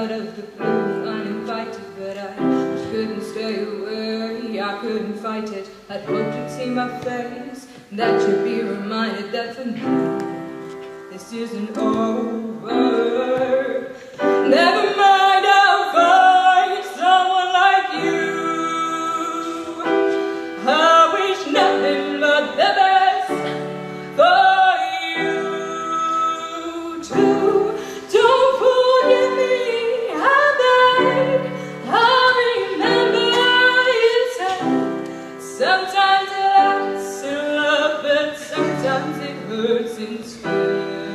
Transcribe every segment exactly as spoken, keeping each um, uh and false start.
out of the blue, uninvited, but I couldn't stay away. I couldn't fight it. I'd hoped you'd see my face, that you'd be reminded that for me this isn't over. Never mind, I'll find someone like you. I wish nothing but the best for you too. Don't forget me, I beg. I remember you said sometimes it lasts in love, but sometimes it hurts instead.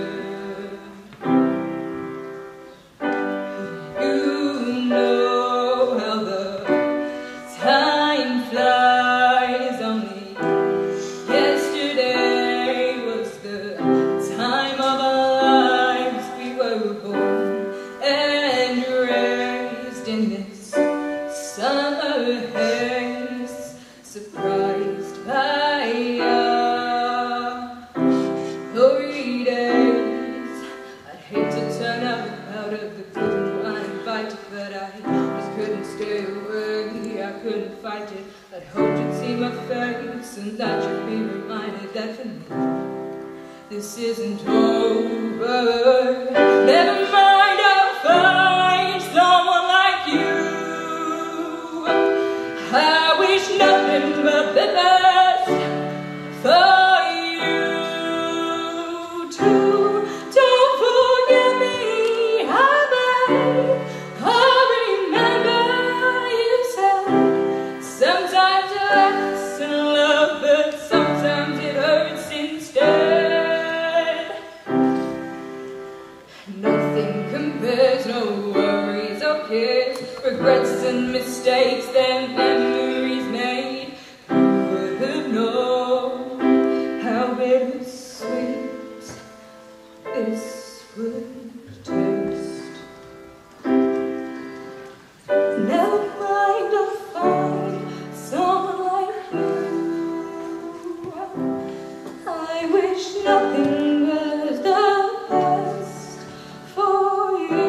Surprised by our glory days. I'd hate to turn up out of the blue uninvited, but I just couldn't stay away. I couldn't fight it. I'd hoped you'd see my face and that you'd be reminded that for me this isn't over. Never mind, I'll find someone like you. I wish nothing but the best for you too. Don't forget me, I beg. I remember you said sometimes it lasts in love, but sometimes it hurts instead. Nothing compares, no worries or cares, regrets and mistakes, then memories made. Who would have known how bittersweet this would taste? Never mind, I'll find someone like you. I wish nothing but the best for you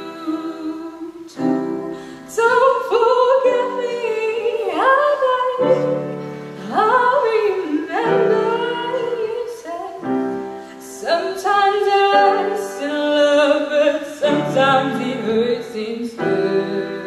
too. Don't forget me, I beg. I remember you said sometimes it lasts in love, but sometimes it hurts instead.